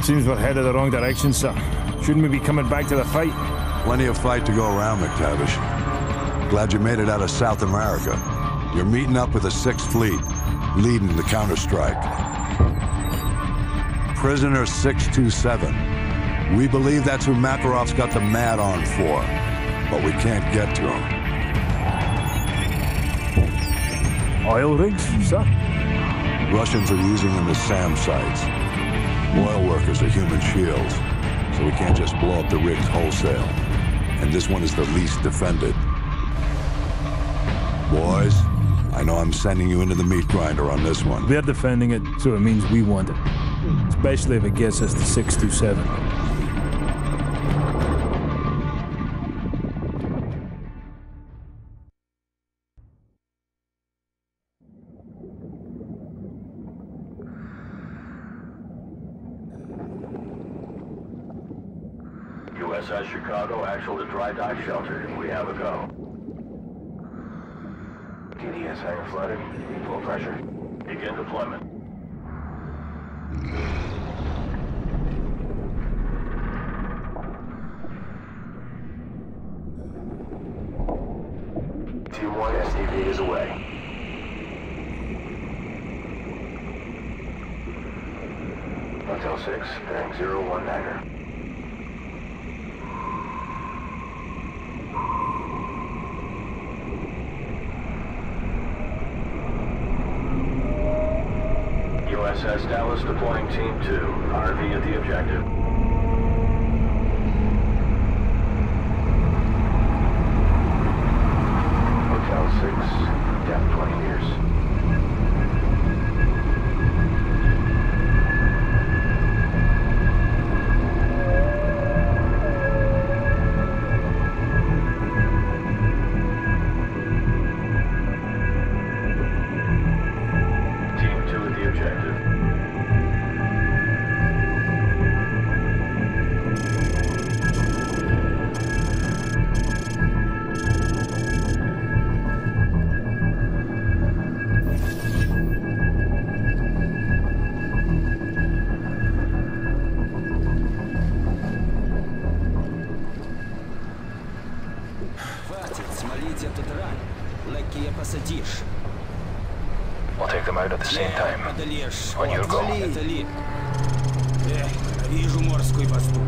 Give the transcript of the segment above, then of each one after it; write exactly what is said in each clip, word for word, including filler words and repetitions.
Seems we're headed the wrong direction, sir. Shouldn't we be coming back to the fight? Plenty of fight to go around, McTavish. Glad you made it out of South America. You're meeting up with the Sixth Fleet, leading the counterstrike. Prisoner six two seven. We believe that's who Makarov's got the mad on for, but we can't get to him. Oil rigs, sir? Russians are using them as SAM sites. Oil workers are human shields, so we can't just blow up the rigs wholesale. And this one is the least defended. Boys, I know I'm sending you into the meat grinder on this one. They're defending it, so it means we want it. Especially if it gets us to six two seven. U S S Chicago, actual to dry dock shelter. We have a go. T D S hangar flooded. Full pressure. Begin deployment. Team one S D V is away. Hotel six, bearing zero one niner. U S S Dallas deploying Team two. R V at the objective. Hotel six, depth twenty meters. Team two at the objective. We'll take them out at the same time. On your go. Вижу морской воздух.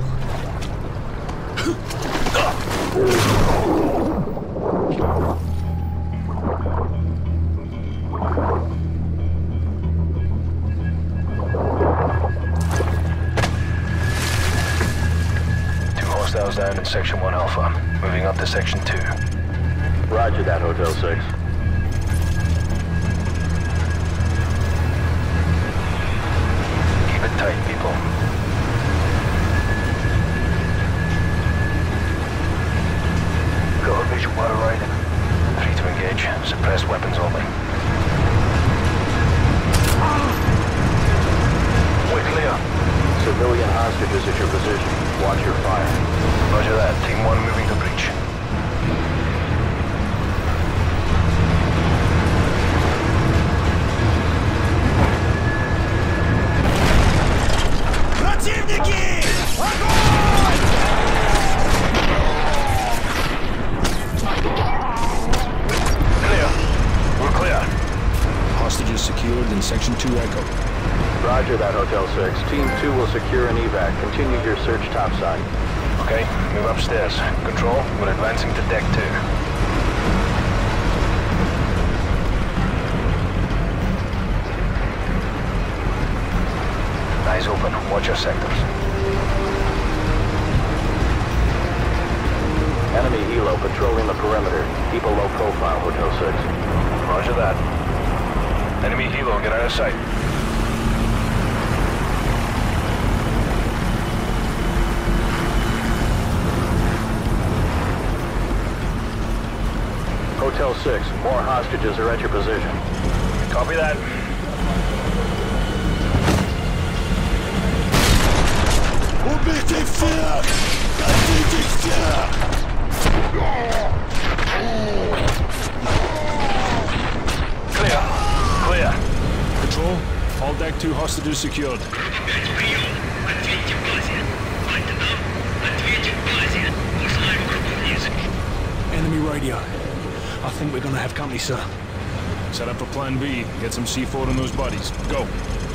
Two hostiles down in Section one Alpha. Moving up to Section two. Roger that, Hotel six. Keep it tight, people. Got a visual while riding. Free to engage. Suppressed weapons only. We're clear. Civilian hostages at your position. Watch your fire. Roger that. Team one moving to breach. Противники! Огонь! Clear. We're clear. Hostages secured in Section two Echo. Roger that, Hotel six. Team two will secure an evac. Continue your search topside. Okay, move upstairs. Control, we're advancing to deck two. Eyes open. Watch your sectors. Enemy helo patrolling the perimeter. Keep a low profile, Hotel six. Roger that. Enemy helo, get out of sight. Hotel six, more hostages are at your position. Copy that. Убейте всех! Хотите всех! Clear. Clear. Control, all deck two hostages secured. Enemy radio. I think we're gonna have company, sir. Set up a plan B. Get some C four on those bodies. Go.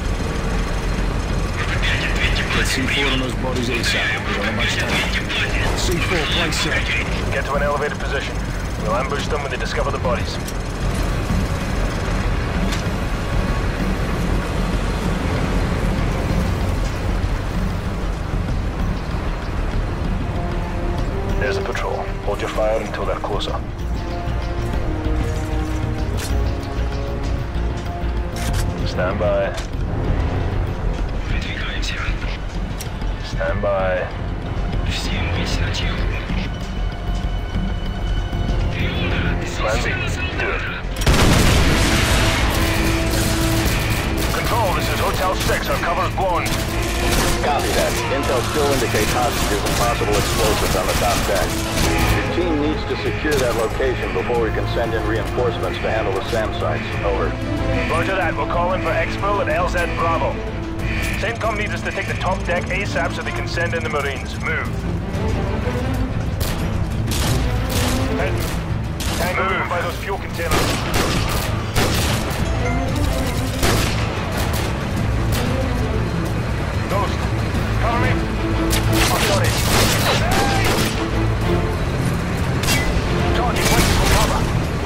Get C four on those bodies ASAP. We don't have much time. C four, place set. Get to an elevated position. We'll ambush them when they discover the bodies. There's a patrol. Hold your fire until they're closer. Stand by. Stand by. Plan B. Do it. Control, this is Hotel six. Our cover's blown. Copy that. Intel still indicates hostages and possible explosives on the top deck. Your team needs to secure that location before we can send in reinforcements to handle the SAM sites. Over. Roger that. We'll call in for Exfil at L Z Bravo. CENTCOM needs us to take the top deck ASAP so they can send in the Marines. Move. Head. Tango moving by those fuel containers. Ghost, cover me. I've got it. Target waiting for cover.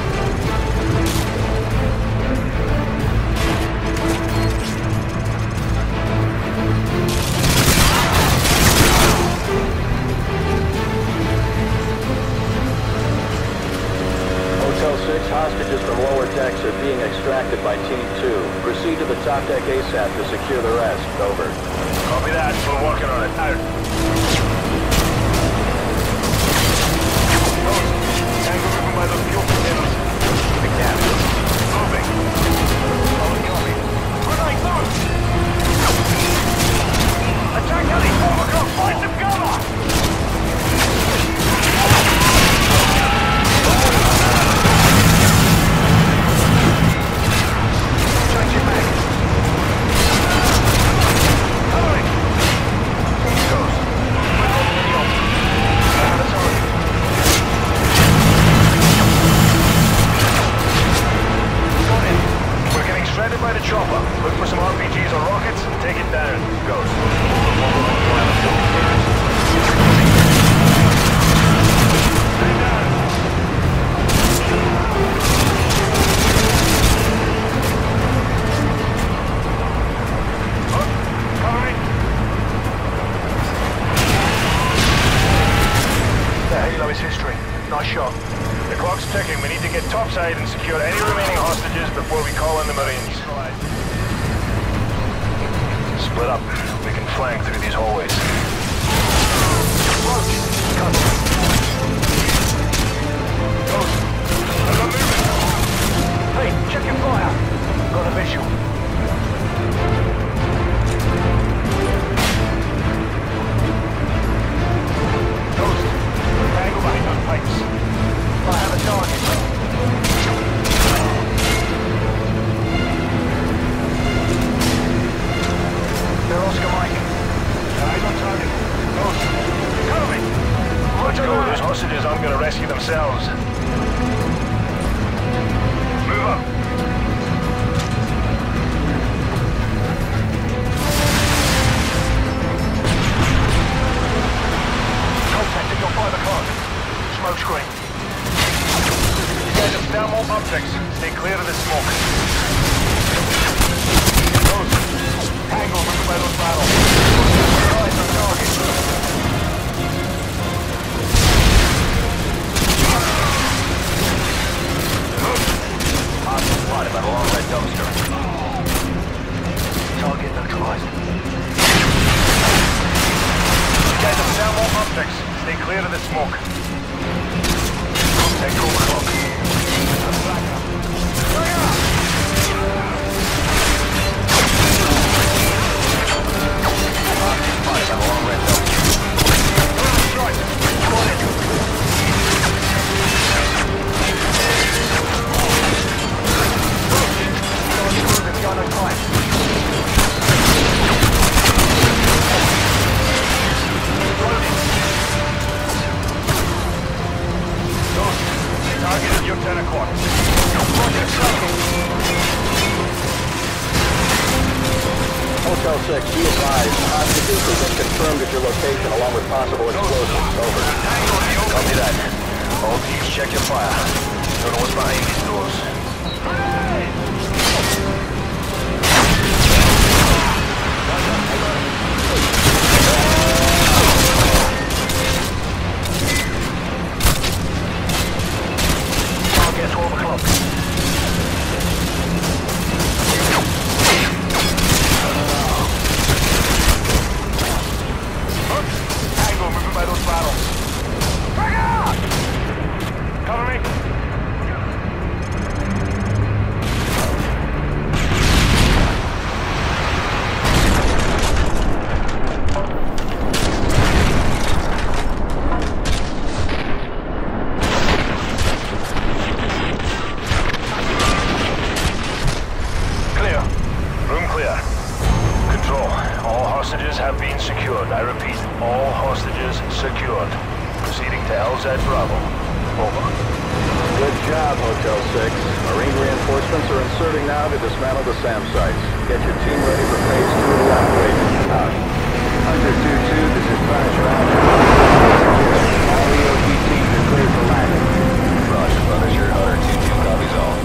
Hotel six, hostages from lower decks are being extracted by Team two. Proceed to the top deck ASAP to secure the rest. Over. Copy that. We're working on it. Out. Ghost, Tango moving by those fuel containers. The cap. Moving. Solid copy. Grenade, move! Attack heli! Overcross! Find some cover! Change your back. Covering. Ghost. We're holding the open. Out of target. Got him. We're getting shredded by the chopper. Look for some R P Gs or rockets and take it down. Ghost. Stand down. Halo is history. Nice shot. The clock's ticking. We need to get topside and secure any remaining hostages before we call in the Marines. Split up. We can flank through these hallways. Approach. Cover. Ghost. I'm not moving. Hey, check your fire. Got a visual. Ghost. Tango behind those pipes. I have a target. They're Oscar Mike. Eyes on target. Ghost. Cover me. Let's go. Those hostages aren't going to rescue themselves. Move up. Contact at your five o'clock. Smoke screen. You guys have down more objects. Stay clear of the smoke. Ghost. Tango moving by those barrels. Eyes on target. Hostile spotted by the long red dumpster. Target neutralized. You guys have down more objects. Stay clear of the smoke. Take over clock. Bring it up! Spotted by the long red dumpster. Strike. Got it. Gun on time. Hotel six, be advised. Hostages have been confirmed at your location along with possible explosives. Over. Copy that. All teams, check your fire. Don't know what's behind these doors. Target twelve o'clock. Tango moving by those battles. Cover me. Clear. Room clear. Control. All hostages have been secured. I repeat, all hostages secured. Proceeding to L Z Bravo. Over. Good job, Hotel six. Marine reinforcements are inserting now to dismantle the SAM sites. Get your team ready for phase two of the operation. Out. Hunter two two, this is Punisher Action. All E O D teams are cleared for landing. Roger, Punisher. Hunter two two copies all.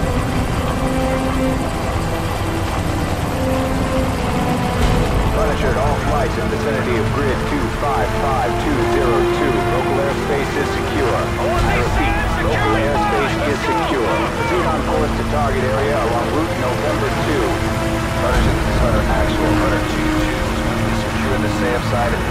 Punisher, all flights in vicinity of grid two five five two zero two. Local airspace is secure. I repeat, local airspace is secure. Proceed on course to target area along route November two. Punisher, this is Hunter Actual. Hunter two two. Securing the SAM site at